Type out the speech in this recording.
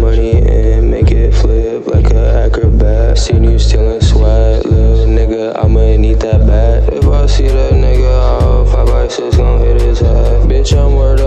money and make it flip like an acrobat. Seen you stealing swag, little nigga, I'ma need that bat. If I see that nigga out, 5x6 gon' hit his head. Bitch, I'm worth